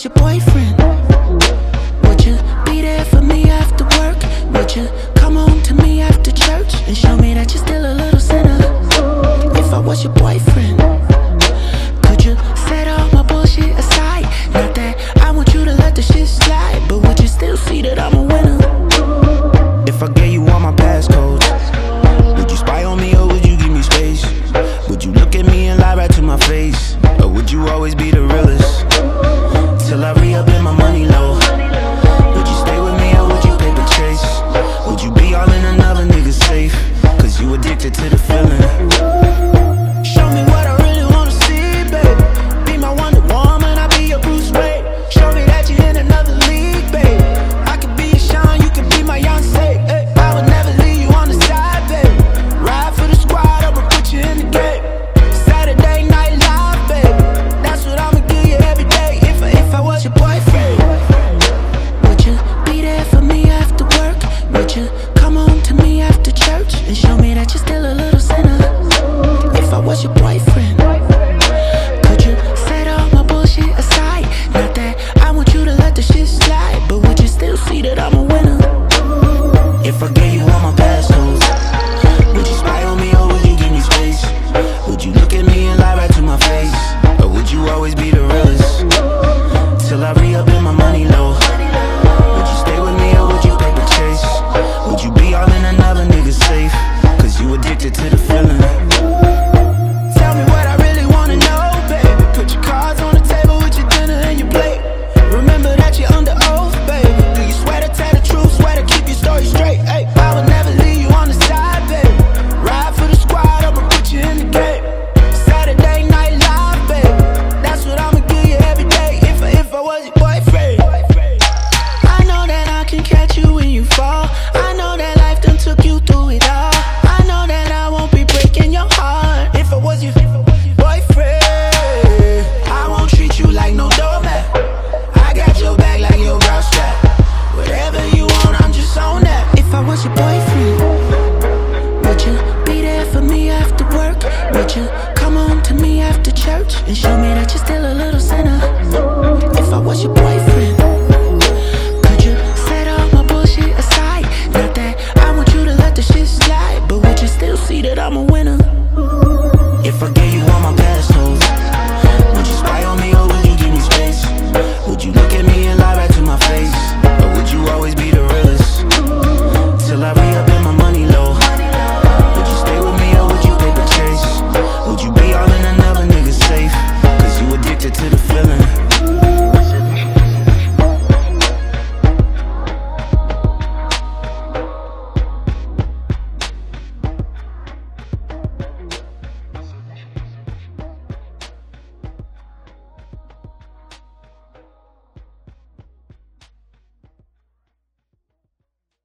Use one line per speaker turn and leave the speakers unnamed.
was your boyfriend, would you be there for me after work? Would you come home to me after church and show me that you're still a little sinner? If I was your boyfriend, could you set all my bullshit aside? Not that I want you to let the shit slide, but would you still see that I'm a winner?
If I gave you all my passcodes, would you spy on me or would you give me space? Would you look at me and lie right to my face? Or would you always be the realest? Till I re-up in my money low, would you stay with me or would you paper chase? Would you be all in another nigga's safe? Cause you addicted to the feeling. Show me what I really wanna see, baby. Be my Wonder Woman, I'll be your Bruce Wayne. Show me that you're in another league, baby. I could be your Sean, you could be my Beyonce. I would never leave you on the side, baby. Ride for the squad, I'ma put you in the game. Saturday Night Live, baby. That's what I'ma give you every day. If I was your boyfriend,
would you be there for me after work? Would you come home to me after church and show me that you're still a little sinner? If I was your boyfriend, could you set all my bullshit aside? Not that I want you to let the shit slide, but would you still see that I'm a winner?
If I gave you all my past